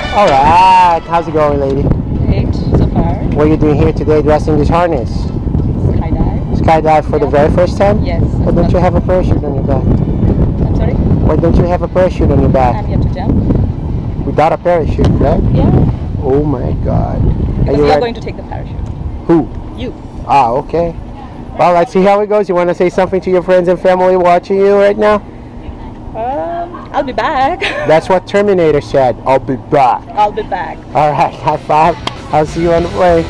Alright, how's it going, lady? Great, so far. What are you doing here today dressed in this harness? Skydive. Skydive for the very first time? Yes. Why don't you have a parachute on your back? I'm sorry? Why don't you have a parachute on your back? I'm yet to jump. Without a parachute, right? Yeah. Oh my god. Because you're going to take the parachute. Who? You. Ah, okay. Well, let's see how it goes. You want to say something to your friends and family watching you right now? I'll be back. That's what Terminator said. I'll be back. I'll be back. Alright, high five. I'll see you on the plane.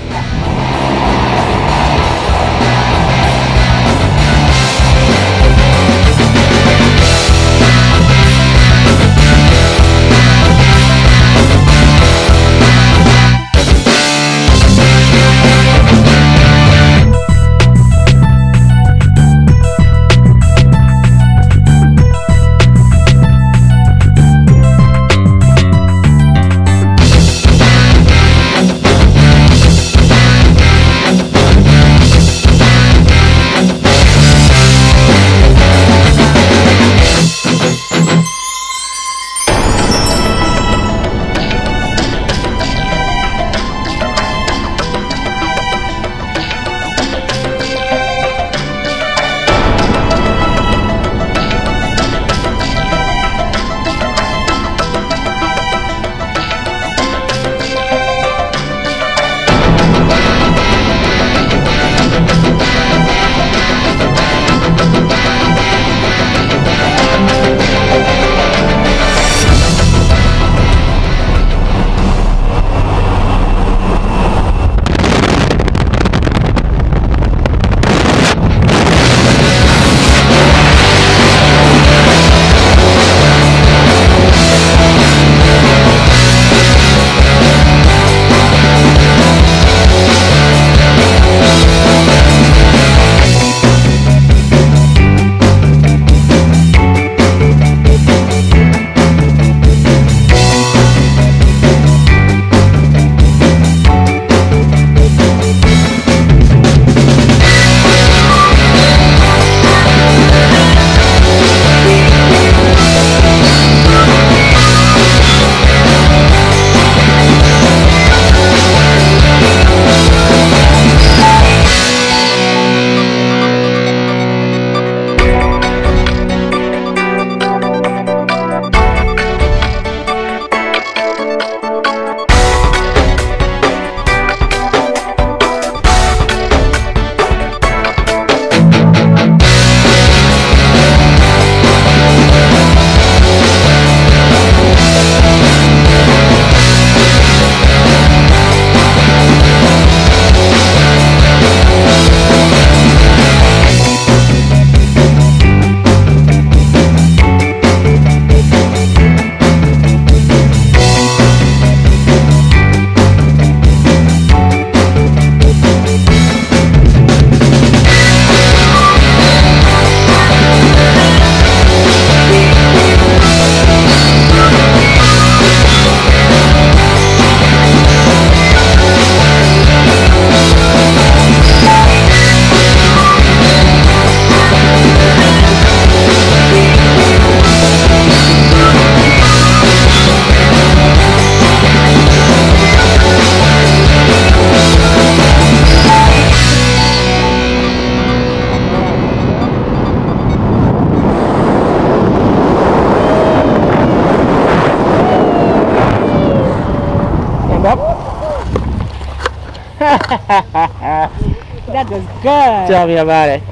That was good. Tell me about it.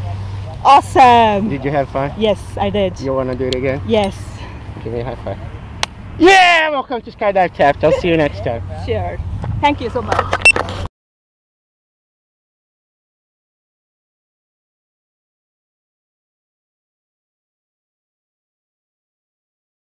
Awesome. Did you have fun? Yes, I did. You want to do it again? Yes. Give me a high five. Yeah! Welcome to Skydive Taft. I'll see you next time. Sure. Thank you so much.